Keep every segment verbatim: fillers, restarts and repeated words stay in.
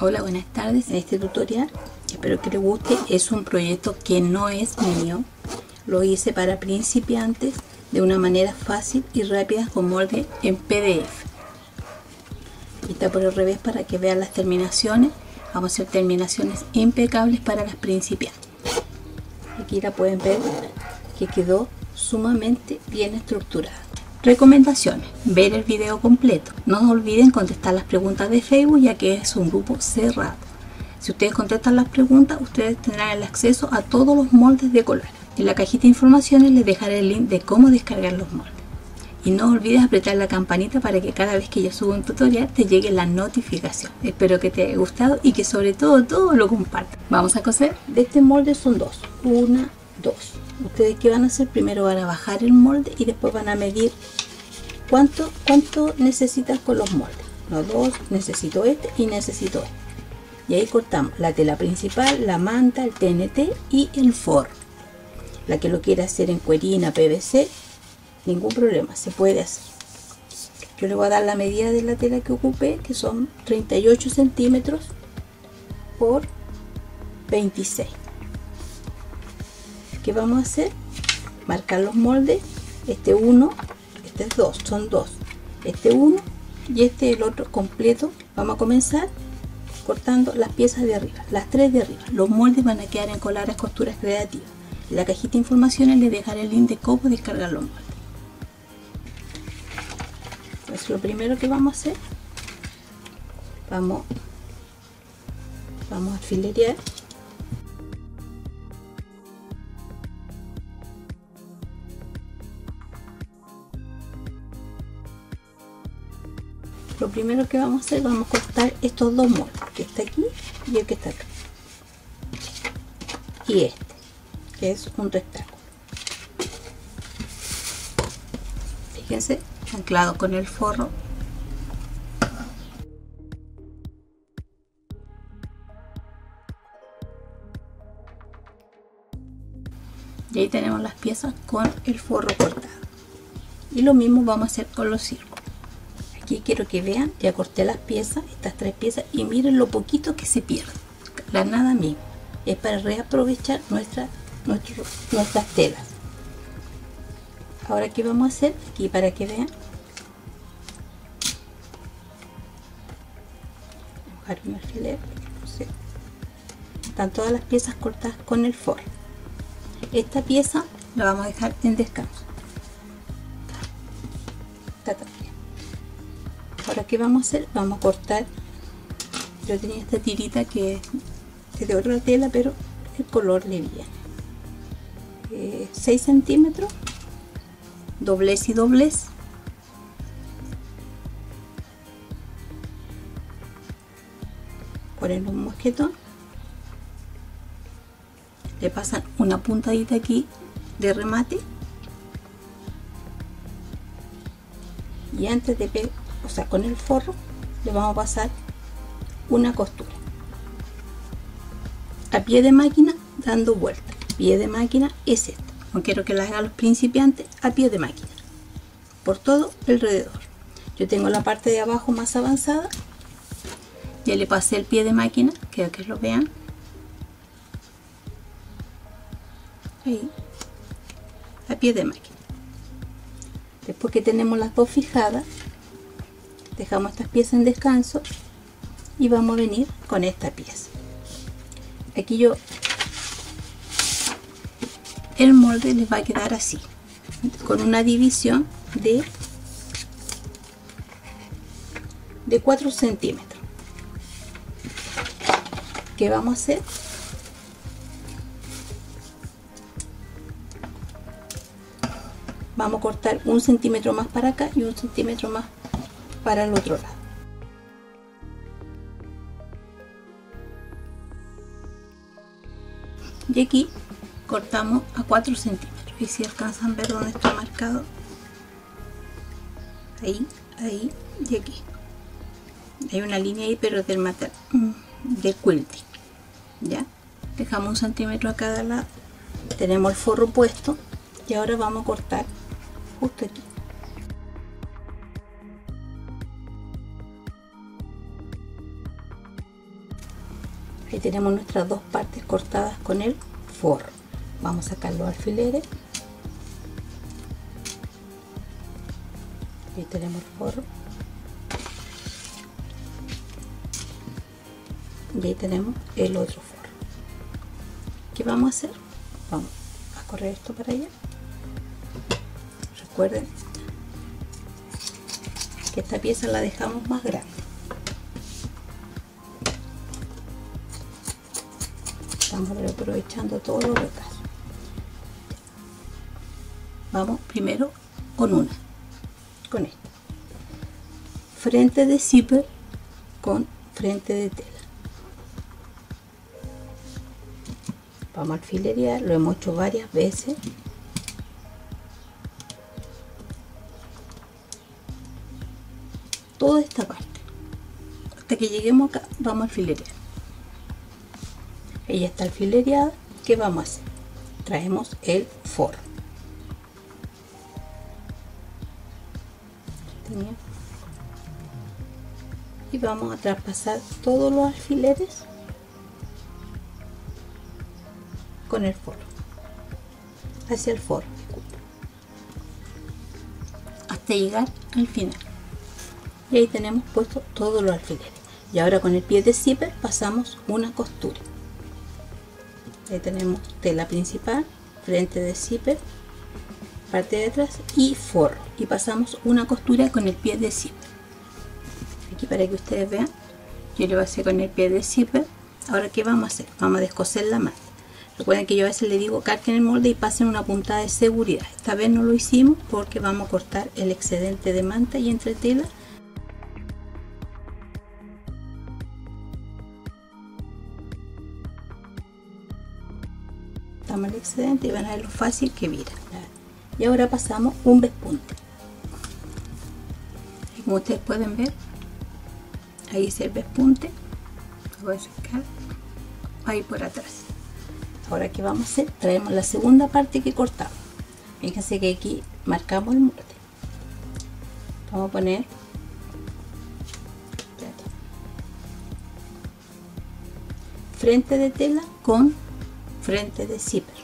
Hola, buenas tardes. En este tutorial, espero que les guste, es un proyecto que no es mío. Lo hice para principiantes de una manera fácil y rápida con molde en P D F. Y está por el revés para que vean las terminaciones. Vamos a hacer terminaciones impecables para las principiantes. Aquí la pueden ver que quedó sumamente bien estructurada. Recomendaciones: ver el video completo. No se olviden contestar las preguntas de Facebook, ya que es un grupo cerrado. Si ustedes contestan las preguntas, ustedes tendrán el acceso a todos los moldes de colores. En la cajita de informaciones les dejaré el link de cómo descargar los moldes. Y no olvides apretar la campanita para que cada vez que yo suba un tutorial te llegue la notificación. Espero que te haya gustado y que sobre todo todo lo compartas. Vamos a coser. De este molde son dos. Una, dos. Ustedes qué van a hacer: primero van a bajar el molde y después van a medir cuánto, cuánto necesitan con los moldes. Los dos, necesito este y necesito este. Y ahí cortamos la tela principal, la manta, el T N T y el forro. La que lo quiera hacer en cuerina, P V C, ningún problema, se puede hacer. Yo le voy a dar la medida de la tela que ocupé, que son treinta y ocho centímetros por veintiséis. ¿Qué vamos a hacer? Marcar los moldes. Este uno, este es dos, son dos. Este uno y este el otro completo. Vamos a comenzar cortando las piezas de arriba, las tres de arriba. Los moldes van a quedar en Colares Costuras Creativas. En la cajita de informaciones les dejaré el link de cómo descargar los moldes. Entonces lo primero que vamos a hacer, vamos, vamos a alfilerear. Lo primero que vamos a hacer, vamos a cortar estos dos moldes, que está aquí y el que está acá, y este, que es un rectángulo. Fíjense, anclado con el forro. Y ahí tenemos las piezas con el forro cortado. Y lo mismo vamos a hacer con los círculos. Aquí quiero que vean, ya corté las piezas, estas tres piezas, y miren lo poquito que se pierde, la nada misma. Es para reaprovechar nuestra, nuestro, nuestras telas. Ahora, ¿qué vamos a hacer? Aquí para que vean, buscar un alfiler. Sí. Están todas las piezas cortadas con el forro. Esta pieza la vamos a dejar en descanso. Está también. Ahora, ¿qué vamos a hacer? Vamos a cortar. Yo tenía esta tirita que es de otra tela, pero el color le viene. Eh, seis centímetros, doblez y doblez. Ponen un mosquetón. Le pasan una puntadita aquí de remate. Y antes de pegar, o sea, con el forro, le vamos a pasar una costura a pie de máquina, dando vuelta. Pie de máquina es esta, no quiero que la hagan los principiantes, a pie de máquina por todo alrededor. Yo tengo la parte de abajo más avanzada, ya le pasé el pie de máquina, quiero que lo vean ahí, a pie de máquina. Después que tenemos las dos fijadas, dejamos estas piezas en descanso y vamos a venir con esta pieza. Aquí yo, el molde les va a quedar así, con una división de de cuatro centímetros. ¿Qué vamos a hacer? Vamos a cortar un centímetro más para acá y un centímetro más para el otro lado. Y aquí cortamos a cuatro centímetros. Y si alcanzan a ver dónde está marcado, ahí, ahí y aquí. Hay una línea ahí, pero del material de quilting. Ya dejamos un centímetro a cada lado. Tenemos el forro puesto y ahora vamos a cortar justo aquí. Ahí tenemos nuestras dos partes cortadas con el forro. Vamos a sacar los alfileres. Ahí tenemos el forro. Y ahí tenemos el otro forro. ¿Qué vamos a hacer? Vamos a correr esto para allá. Recuerden que esta pieza la dejamos más grande. Estamos aprovechando todos los retazos. Vamos primero con una, con esta. Frente de zipper con frente de tela. Vamos a alfilerear, lo hemos hecho varias veces. Toda esta parte. Hasta que lleguemos acá, vamos a alfilerear. Ella está alfilereada. ¿Qué vamos a hacer? Traemos el forro. Y vamos a traspasar todos los alfileres con el forro hacia el forro, hasta llegar al final. Y ahí tenemos puesto todos los alfileres. Y ahora con el pie de zipper pasamos una costura. Ahí tenemos tela principal, frente de zipper, parte de atrás y forro, y pasamos una costura con el pie de zipper. Aquí para que ustedes vean, yo lo voy a hacer con el pie de zipper. Ahora ¿qué vamos a hacer? Vamos a descoser la manta. Recuerden que yo a veces le digo carguen el molde y pasen una puntada de seguridad. Esta vez no lo hicimos porque vamos a cortar el excedente de manta y entretela. Cortamos el excedente y van a ver lo fácil que vira. Y ahora pasamos un pespunte. Y como ustedes pueden ver, ahí es el pespunte. Lo voy a sacar ahí por atrás. Ahora ¿qué vamos a hacer? Traemos la segunda parte que cortamos. Fíjense que aquí marcamos el molde. Vamos a poner frente de tela con frente de zipper.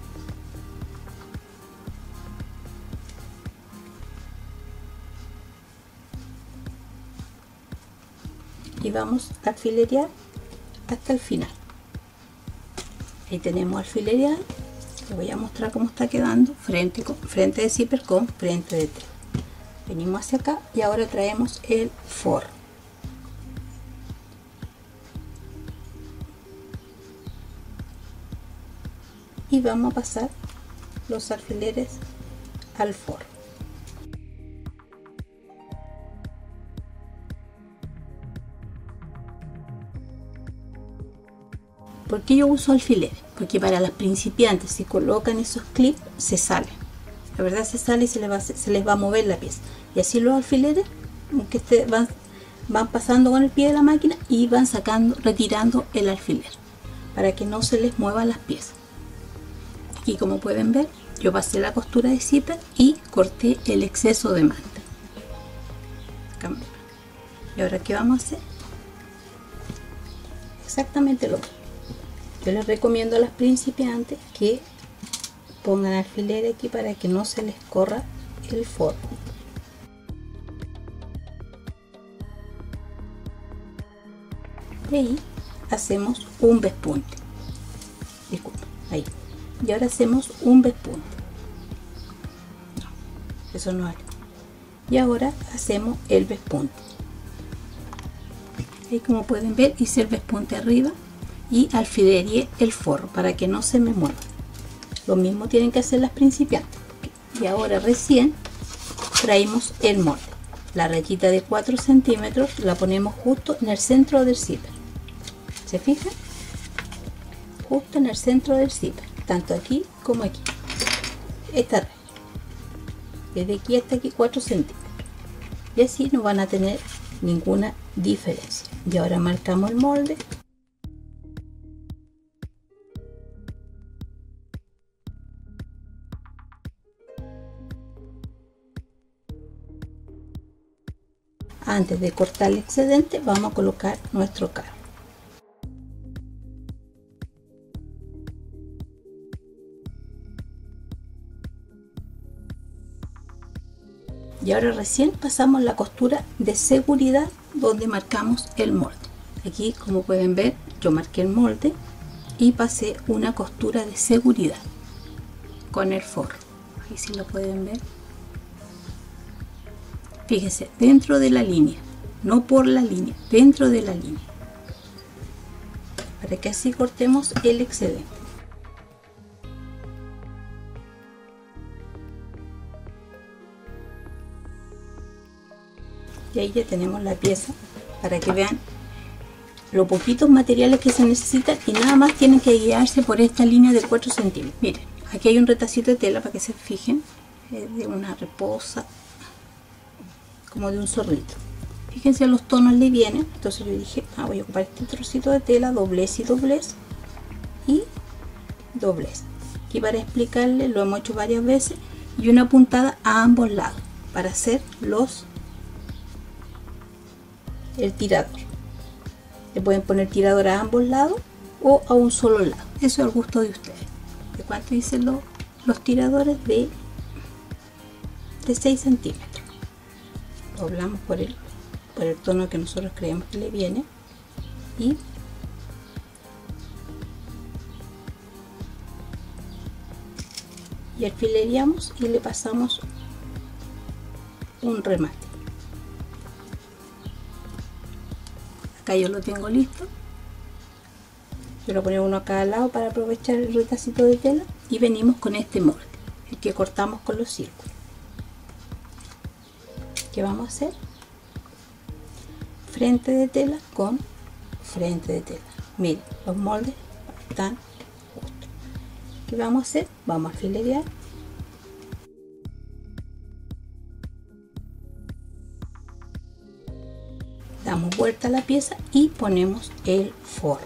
Y vamos a alfilerear hasta el final. Ahí tenemos alfilerear. Les voy a mostrar cómo está quedando frente, con, frente de zipper con frente de tela. Venimos hacia acá y ahora traemos el forro. Y vamos a pasar los alfileres al forro. ¿Por qué yo uso alfileres? Porque para las principiantes, si colocan esos clips, se salen. La verdad se sale y se les va a, se les va a mover la pieza. Y así los alfileres que este, van, van pasando con el pie de la máquina y van sacando, retirando el alfiler para que no se les muevan las piezas. Aquí como pueden ver, yo pasé la costura de zipper y corté el exceso de manta. Y ahora ¿qué vamos a hacer? Exactamente lo mismo. Yo les recomiendo a las principiantes que pongan alfileres aquí para que no se les corra el forro. Y ahí hacemos un pespunte. Disculpen, ahí. Y ahora hacemos un pespunte. No, eso no es. Y ahora hacemos el pespunte. Ahí como pueden ver hice el pespunte arriba y alfileré el forro para que no se me mueva. Lo mismo tienen que hacer las principiantes. Y ahora recién traemos el molde. La rayita de cuatro centímetros la ponemos justo en el centro del zipper. ¿Se fijan? Justo en el centro del zipper, tanto aquí como aquí. Esta raya, desde aquí hasta aquí cuatro centímetros. Y así no van a tener ninguna diferencia. Y ahora marcamos el molde. Antes de cortar el excedente vamos a colocar nuestro carro. Y ahora recién pasamos la costura de seguridad donde marcamos el molde. Aquí, como pueden ver, yo marqué el molde y pasé una costura de seguridad con el forro. Ahí sí lo pueden ver. Fíjense, dentro de la línea, no por la línea, dentro de la línea, para que así cortemos el excedente. Y ahí ya tenemos la pieza, para que vean los poquitos materiales que se necesitan, y nada más tienen que guiarse por esta línea de cuatro centímetros. Miren, aquí hay un retacito de tela para que se fijen, es de una reposa, como de un zorrito. Fíjense, los tonos le vienen, entonces yo dije, ah, voy a ocupar este trocito de tela, doblez y doblez y doblez. Aquí para explicarle, lo hemos hecho varias veces, y una puntada a ambos lados para hacer los el tirador. Le pueden poner tirador a ambos lados o a un solo lado, eso es al gusto de ustedes. ¿De cuánto dicen los, los tiradores? De, de seis centímetros. Doblamos por el, por el tono que nosotros creemos que le viene y y alfilereamos y le pasamos un remate. Acá yo lo tengo listo. Yo lo pongo uno a cada lado para aprovechar el retacito de tela, y venimos con este molde, el que cortamos con los círculos. ¿Qué vamos a hacer? Frente de tela con frente de tela. Miren, los moldes están justos. ¿Qué vamos a hacer? Vamos a alfilerear. Damos vuelta a la pieza y ponemos el forro.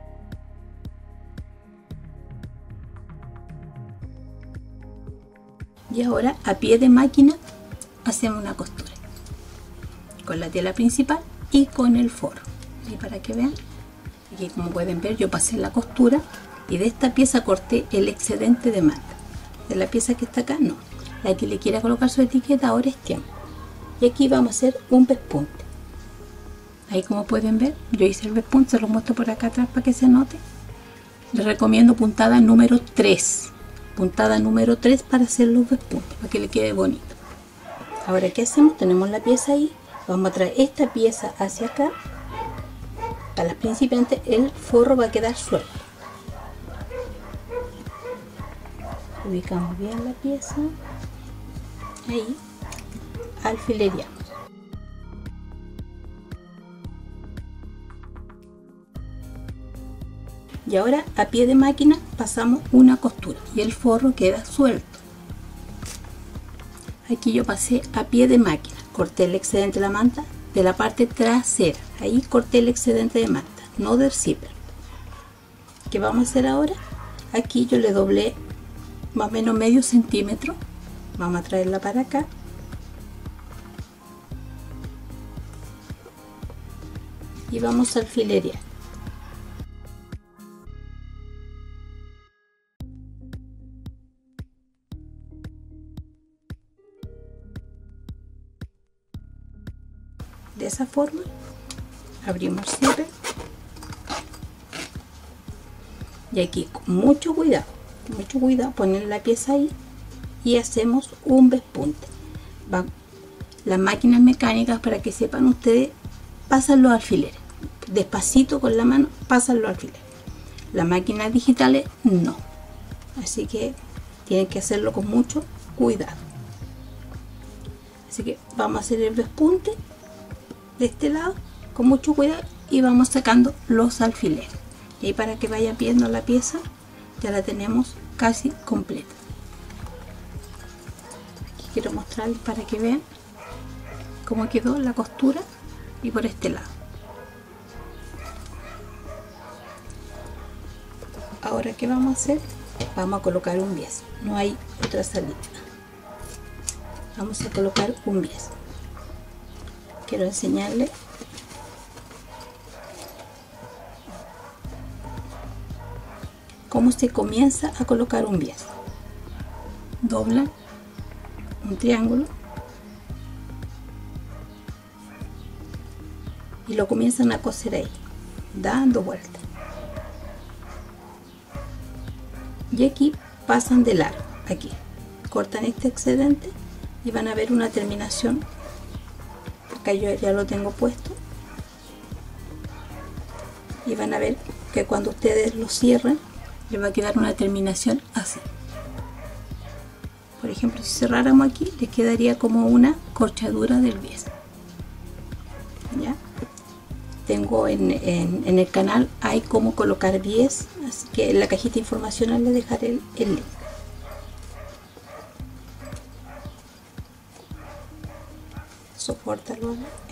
Y ahora a pie de máquina hacemos una costura con la tela principal y con el forro. Y para que vean, aquí como pueden ver, yo pasé la costura y de esta pieza corté el excedente de manta. De la pieza que está acá, no. La que le quiera colocar su etiqueta, ahora es tiempo. Y aquí vamos a hacer un pespunte. Ahí como pueden ver, yo hice el pespunte, se lo muestro por acá atrás para que se note. Les recomiendo puntada número tres. Puntada número tres para hacer los pespuntes, para que le quede bonito. Ahora, ¿qué hacemos? Tenemos la pieza ahí. Vamos a traer esta pieza hacia acá. Para las principiantes el forro va a quedar suelto. Ubicamos bien la pieza. Ahí. Alfilereamos. Y ahora a pie de máquina pasamos una costura y el forro queda suelto. Aquí yo pasé a pie de máquina, corté el excedente de la manta de la parte trasera. Ahí corté el excedente de manta, no del zipper. ¿Qué vamos a hacer ahora? Aquí yo le doblé más o menos medio centímetro. Vamos a traerla para acá. Y vamos a alfilerear. De esa forma abrimos el zipper y aquí con mucho cuidado, mucho cuidado, poner la pieza ahí y hacemos un pespunte. Van las máquinas mecánicas, para que sepan ustedes, pasan los alfileres despacito con la mano, pasan los alfileres. Las máquinas digitales no, así que tienen que hacerlo con mucho cuidado. Así que vamos a hacer el pespunte de este lado con mucho cuidado y vamos sacando los alfileres. Y ahí, para que vayan viendo la pieza, ya la tenemos casi completa. Aquí quiero mostrarles para que vean cómo quedó la costura, y por este lado. Ahora, ¿qué vamos a hacer? Vamos a colocar un bies, no hay otra salida. Vamos a colocar un bies. Quiero enseñarles cómo se comienza a colocar un bies. Doblan un triángulo y lo comienzan a coser ahí, dando vueltas. Y aquí pasan de largo, aquí cortan este excedente y van a ver una terminación. Acá yo ya lo tengo puesto y van a ver que cuando ustedes lo cierren les va a quedar una terminación así. Por ejemplo, si cerráramos aquí, les quedaría como una corchadura del bies. ¿Ya? Tengo en, en, en el canal hay cómo colocar bies, así que en la cajita de información les dejaré el, el link. Sopórtalo.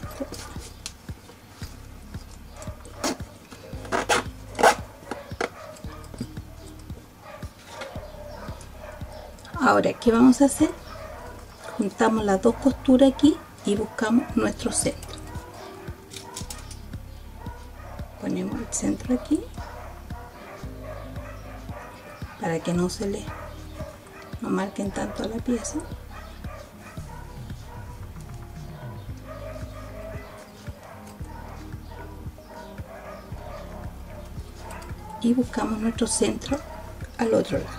Ahora, ¿qué vamos a hacer? Juntamos las dos costuras aquí y buscamos nuestro centro. Ponemos el centro aquí para que no se le no marquen tanto a la pieza. Y buscamos nuestro centro al otro lado.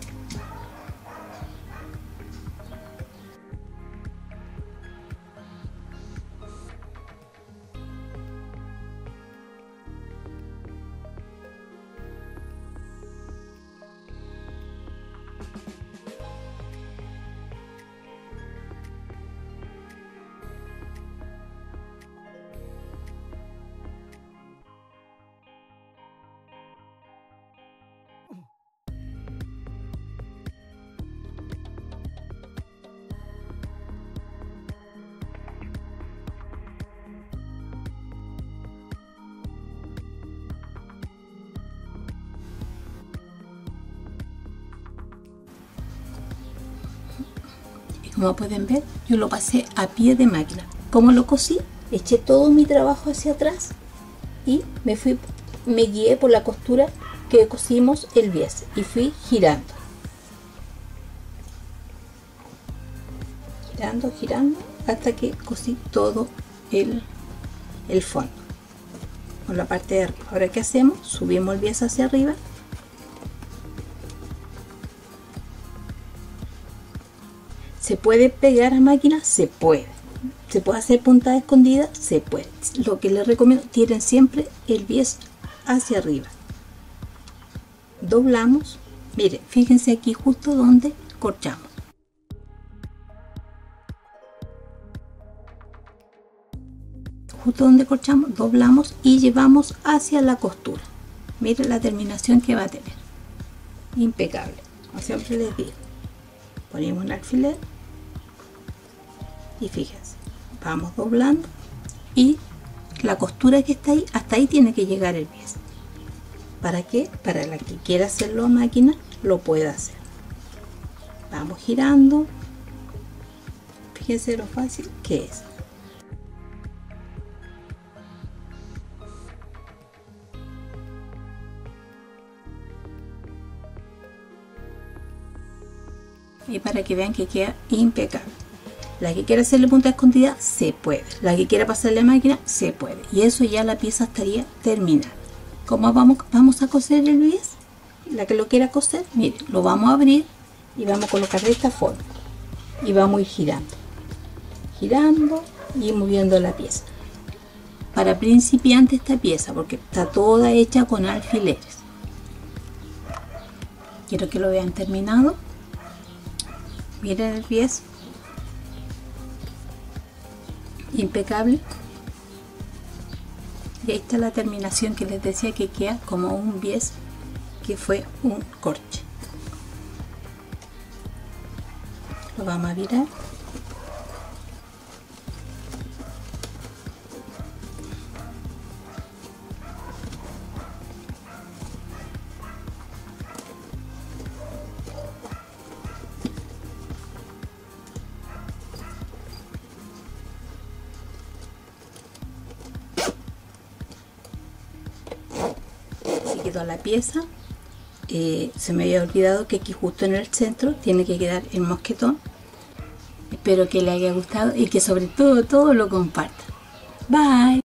Como pueden ver, yo lo pasé a pie de máquina. Como lo cosí, eché todo mi trabajo hacia atrás y me fui, me guié por la costura que cosimos el bies y fui girando, girando, girando hasta que cosí todo el, el fondo con la parte de arriba. Ahora, ¿qué hacemos? Subimos el bies hacia arriba. ¿Se puede pegar a máquina? Se puede. ¿Se puede hacer puntada escondida? Se puede. Lo que les recomiendo, tiren siempre el bies hacia arriba. Doblamos. Miren, fíjense aquí justo donde corchamos. Justo donde corchamos, doblamos y llevamos hacia la costura. Miren la terminación que va a tener. Impecable. Como siempre les digo. Ponemos un alfiler. Y fíjense, vamos doblando y la costura que está ahí, hasta ahí tiene que llegar el bies. ¿Para qué? Para la que quiera hacerlo a máquina, lo pueda hacer. Vamos girando. Fíjense lo fácil que es. Y para que vean que queda impecable. La que quiera hacerle punta escondida, se puede. La que quiera pasarle a máquina, se puede. Y eso ya la pieza estaría terminada. ¿Cómo vamos, vamos a coser el bies? La que lo quiera coser, miren, lo vamos a abrir y vamos a colocar de esta forma. Y vamos a ir girando. Girando y moviendo la pieza. Para principiantes esta pieza, porque está toda hecha con alfileres. Quiero que lo vean terminado. Miren el bies. Impecable. Y ahí está la terminación que les decía, que queda como un bies que fue un corche. Lo vamos a virar. Quedó la pieza. Eh, se me había olvidado que aquí justo en el centro tiene que quedar el mosquetón. Espero que les haya gustado y que sobre todo todo lo compartan. Bye.